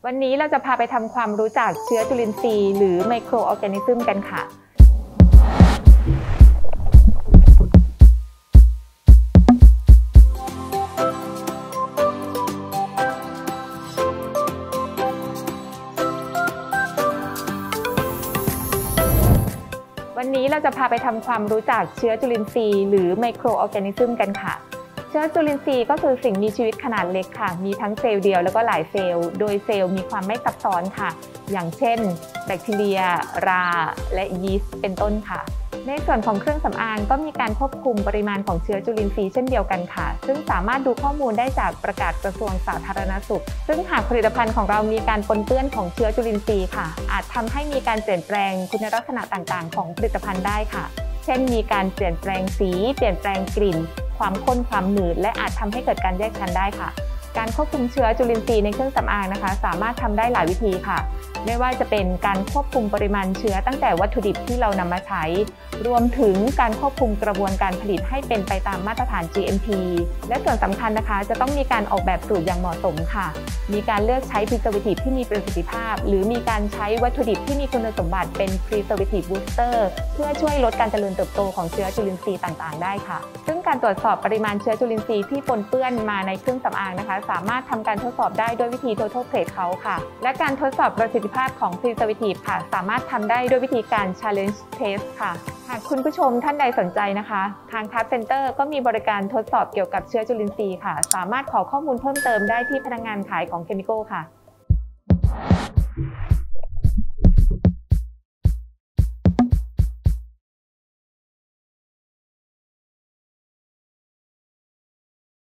วันนี้เราจะพาไปทำความรู้จักเชื้อจุลินทรีย์หรือไมโครออร์แกนิซึมกันค่ะวันนี้เราจะพาไปทำความรู้จักเชื้อจุลินทรีย์หรือไมโครออร์แกนิซึมกันค่ะเชื้อจุลินทรีย์ก็คือสิ่งมีชีวิตขนาดเล็กค่ะมีทั้งเซลล์เดียวแล้วก็หลายเซลล์โดยเซลล์มีความไม่ซับซ้อนค่ะอย่างเช่นแบคทีเรียราและยีสต์เป็นต้นค่ะในส่วนของเครื่องสำอางก็มีการควบคุมปริมาณของเชื้อจุลินทรีย์เช่นเดียวกันค่ะซึ่งสามารถดูข้อมูลได้จากประกาศกระทรวงสาธารณสุขซึ่งหากผลิตภัณฑ์ของเรามีการปนเปื้อนของเชื้อจุลินทรีย์ค่ะอาจทำให้มีการเปลี่ยนแปลงคุณลักษณะต่างๆของผลิตภัณฑ์ได้ค่ะเช่นมีการเปลี่ยนแปลงสีเปลี่ยนแปลงกลิ่นความข้นความหนืดและอาจทำให้เกิดการแยกชั้นได้ค่ะการควบคุมเชื้อจุลินทรีย์ในเครื่องสำอางนะคะสามารถทำได้หลายวิธีค่ะไม่ว่าจะเป็นการควบคุมปริมาณเชื้อตั้งแต่วัตถุดิบที่เรานำมาใช้รวมถึงการควบคุมกระบวนการผลิตให้เป็นไปตามมาตรฐาน GMP และส่วนสำคัญนะคะจะต้องมีการออกแบบสูตรอย่างเหมาะสมค่ะมีการเลือกใช้ preservative ที่มีประสิทธิภาพหรือมีการใช้วัตถุดิบที่มีคุณสมบัติเป็น preservative booster เพื่อช่วยลดการเจริญเติบโตของเชื้อจุลินทรีย์ต่างๆได้ค่ะซึ่งการตรวจสอบปริมาณเชื้อจุลินทรีย์ที่ปนเปื้อนมาในเครื่องสำอางนะคะสามารถทำการทดสอบได้ด้วยวิธี total plate count ค่ะและการทดสอบประสิทธิภาพของ preservative ค่ะสามารถทำได้ด้วยวิธีการ challenge test ค่ะหากคุณผู้ชมท่านใดสนใจนะคะทาง Craft Center ก็มีบริการทดสอบเกี่ยวกับเชื้อจุลินทรีย์ค่ะสามารถขอข้อมูลเพิ่มเติมได้ที่พนักงานขายของ Chemical ค่ะ